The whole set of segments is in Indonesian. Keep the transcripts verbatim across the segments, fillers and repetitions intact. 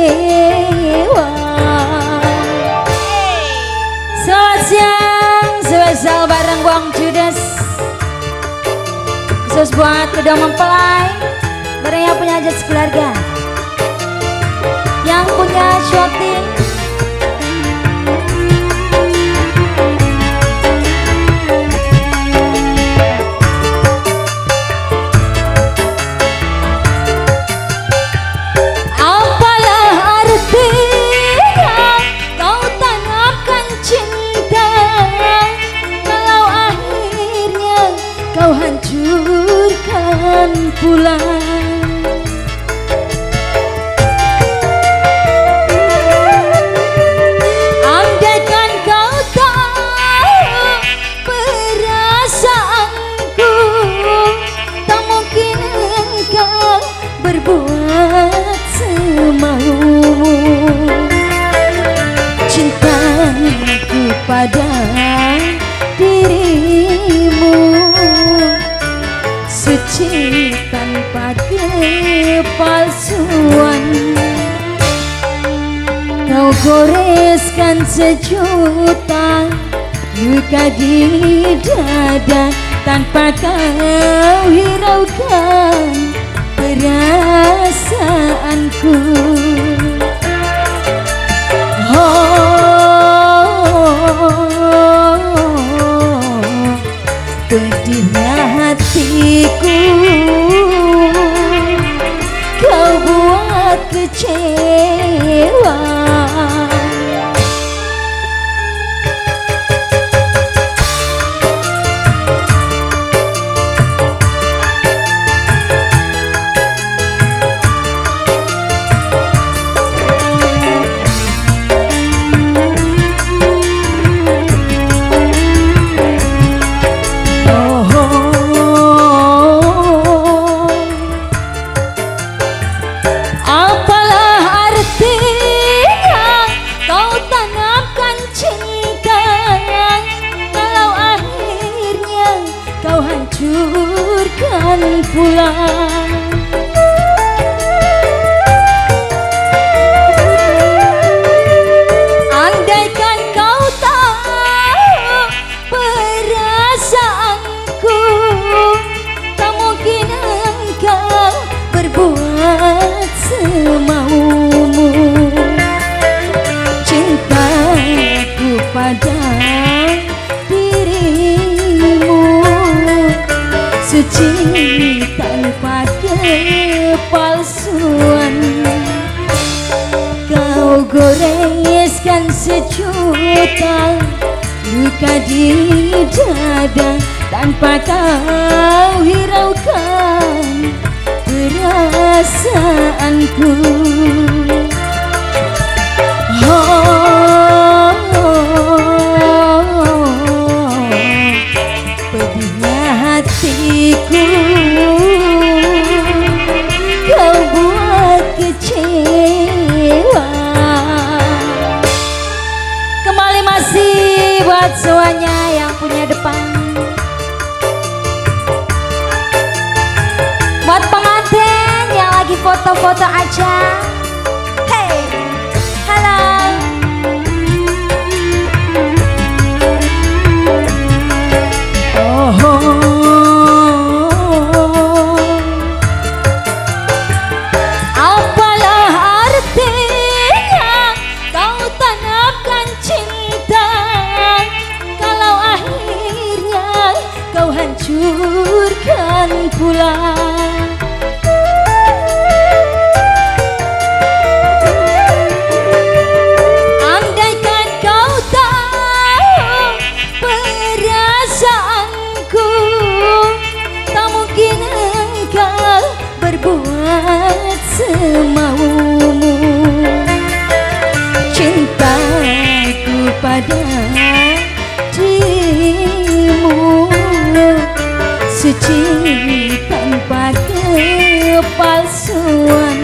kecewa. Selamat siang, spesial bareng Bang Judas, khusus buat kedua mempelai, bareng yang punya hajat sekeluarga, yang punya syuting. Hancurkan pulang. Andaikan kau tahu perasaanku, tak mungkin engkau berbuat semaumu. Cintaku pada dirimu suci tanpa kepalsuan. Kau goreskan sejuta luka di dada, tanpa kau hiraukan perasaanku. Oh, pedihnya hatiku, kau buat kecewa. Hancurkan pulang. Andaikan kau tahu perasaanku, tak mungkin engkau berbuat semaumu. Cintaku pada suci tanpa kepalsuan. Kau goreskan sejuta luka di dada, tanpa kau hiraukan perasaanku. Oh, pedihnya hatiku, kau buat kecewa. Kembali masih buat semuanya yang punya depan, buat pengantin yang lagi foto-foto aja. Hey, halo. Oh, hancurkan pulang. Andaikan kau tahu perasaanku, tak mungkin engkau berbuat semaumu. Cintaku pada dirimu suci tanpa kepalsuan.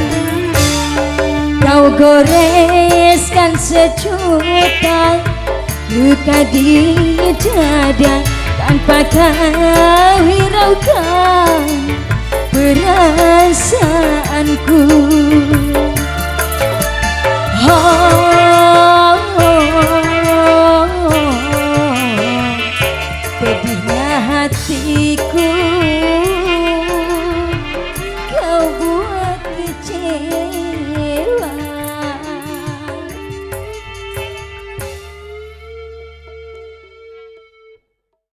Kau goreskan sejuta luka di dada, tanpa kau hiraukan perasaanku.